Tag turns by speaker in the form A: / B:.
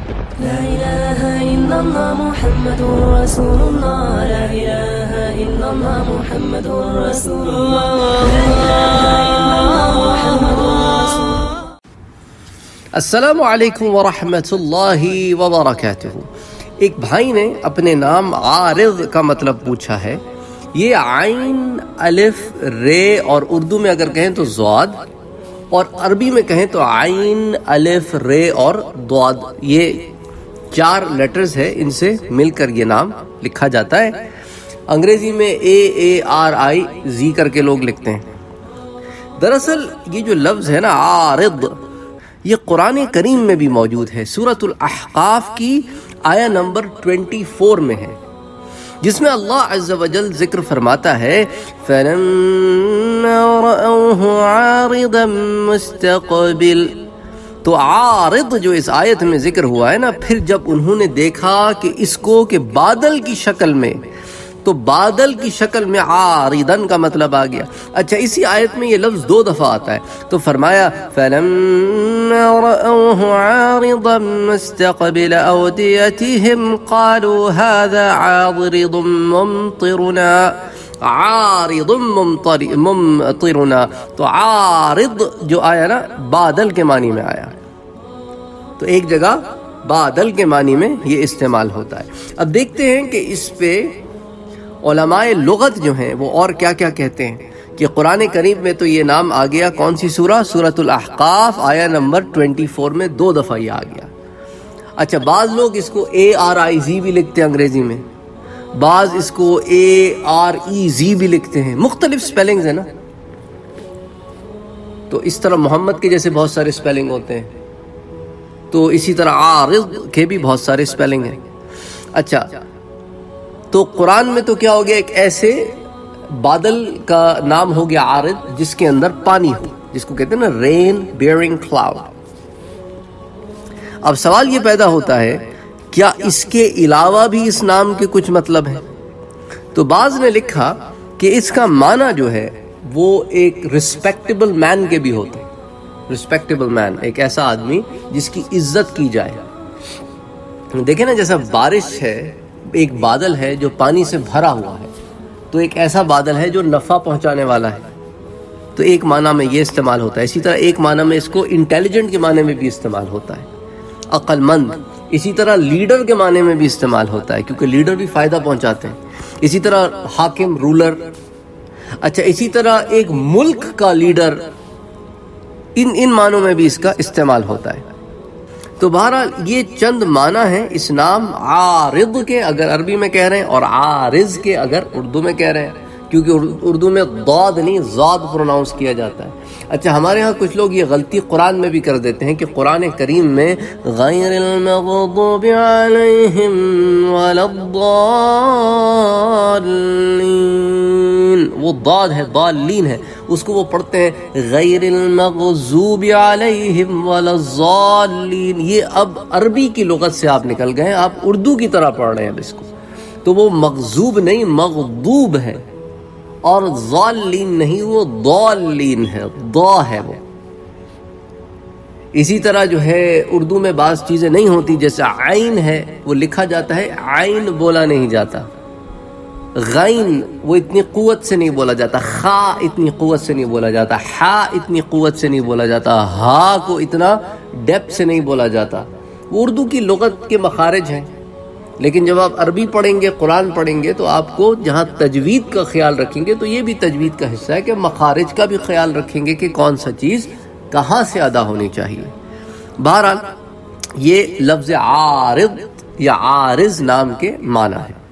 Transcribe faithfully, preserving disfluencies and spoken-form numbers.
A: لا إله إلا الله محمد رسول الله لا إله إلا الله محمد رسول الله لا إله إلا الله محمد رسول الله.
B: السلام علیکم ورحمۃ اللہ وبرکاتہ. ایک بھائی نے اپنے نام عارض کا مطلب پوچھا ہے. یہ عین الف رے اور اردو میں اگر کہیں تو ضاد اور عربی میں کہیں تو عین الف رے اور ضاد، یہ چار لیٹرز ہے، ان سے مل کر یہ نام لکھا جاتا ہے. انگریزی میں اے اے آر آئی زی کر کے لوگ لکھتے ہیں. دراصل یہ جو لفظ ہے نا عارض، یہ قرآن کریم میں بھی موجود ہے. سورۃ الاحقاف کی آیہ نمبر چوبیس میں ہے، جس میں اللہ عز و جل ذکر فرماتا ہے فَلَمَّا رَأَوْهُ عَارِضًا مُسْتَقْبِلَ. تو عارض جو اس آیت میں ذکر ہوا ہے نا، پھر جب انہوں نے دیکھا کہ اس کو کہ بادل کی شکل میں، تو بادل کی شکل میں عارضاً کا مطلب آ گیا. اچھا، اسی آیت میں یہ لفظ دو دفعہ آتا ہے، تو فرمایا فَلَمَّا رَأَوْهُ عَارِضًا مُسْتَقْبِلَ أَوْدِيَتِهِمْ قَالُوا هَذَا عَارِضٌ مُمْطِرُنَا. عارض ممطرنا، تو عارض جو آیا نا بادل کے معنی میں آیا، تو ایک جگہ بادل کے معنی میں یہ استعمال ہوتا ہے. اب دیکھتے ہیں کہ اس پہ علماء لغت جو ہیں وہ اور کیا کیا کہتے ہیں. کہ قرآن کریم میں تو یہ نام آ گیا، کون سی سورہ؟ سورۃ الاحقاف آیہ نمبر چوبیس میں دو دفعہ یہ آ گیا. اچھا، بعض لوگ اس کو اے آر آئی زی بھی لکھتے ہیں انگریزی میں، بعض اس کو اے آر ای زی بھی لکھتے ہیں. مختلف سپیلنگز ہیں نا، تو اس طرح محمد کے جیسے بہت سارے سپیلنگ ہوتے ہیں، تو اسی طرح عارض کے بھی بہت سارے سپیلنگ ہیں. اچھا، تو قرآن میں تو کیا ہو گیا، ایک ایسے بادل کا نام ہو گیا عارض جس کے اندر پانی ہو، جس کو کہتے ہیں نا رین بیئرنگ کلاؤڈ. اب سوال یہ پیدا ہوتا ہے، کیا اس کے علاوہ بھی اس نام کے کچھ مطلب ہیں؟ تو بعض نے لکھا کہ اس کا معنی جو ہے وہ ایک رسپیکٹیبل مین کے بھی ہوتے ہیں. رسپیکٹیبل مین، ایک ایسا آدمی جس کی عزت کی جائے. دیکھیں نا، جیسا بارش ہے، ایک بادل ہے جو پانی سے بھرا ہوا ہے، تو ایک ایسا بادل ہے جو نفع پہنچانے والا ہے، تو ایک معنی میں یہ استعمال ہوتا ہے. اسی طرح ایک معنی میں اس کو انٹیلیجنٹ کے معنی میں بھی استعمال ہوتا ہے، عقل مند. اسی طرح لیڈر کے معنی میں بھی استعمال ہوتا ہے، کیونکہ لیڈر بھی فائدہ پہنچاتے ہیں. اسی طرح حاکم، رولر. اچھا، اسی طرح ایک ملک کا لیڈر، ان ان معنوں میں بھی اس کا استعمال ہوتا ہے. تو بہرحال یہ چند معنی ہیں اس نام عارض کے اگر عربی میں کہہ رہے ہیں، اور عارض کے اگر اردو میں کہہ رہے ہیں، کیونکہ اردو میں ضاد نہیں ضاد پروناؤنس کیا جاتا ہے. اچھا، ہمارے ہاں کچھ لوگ یہ غلطی قرآن میں بھی کر دیتے ہیں کہ قرآن کریم میں غیر المغضوب علیہم ولا الضالین، وہ ضاد ہے، ضالین ہے، اس کو وہ پڑھتے ہیں غیر المغضوب علیہم ولا الضالین. یہ اب عربی کی لغت سے آپ نکل گئے ہیں، آپ اردو کی طرح پڑھ رہے ہیں اب اس کو. تو وہ مغضوب نہیں، مغضوب ہے، اور ضالین نہیں، وہ ضالین ہے، ضا ہے وہ. اسی طرح جو ہے اردو میں بعض چیزیں نہیں ہوتی، جیسے عین ہے، وہ لکھا جاتا ہے، عین بولا نہیں جاتا. غین وہ اتنی قوت سے نہیں بولا جاتا، خا اتنی قوت سے نہیں بولا جاتا، حا اتنی قوت سے نہیں بولا جاتا، ہا کو اتنا ڈیپتھ سے نہیں بولا جاتا. وہ اردو کی لغت کے مخارج ہیں. لیکن جب آپ عربی پڑھیں گے، قرآن پڑھیں گے، تو آپ کو جہاں تجوید کا خیال رکھیں گے، تو یہ بھی تجوید کا حصہ ہے کہ مخارج کا بھی خیال رکھیں گے کہ کون سا چیز کہاں سے ادا ہونی چاہیے. بہرحال یہ لفظ عارض یا عارض نام کے معنی ہے.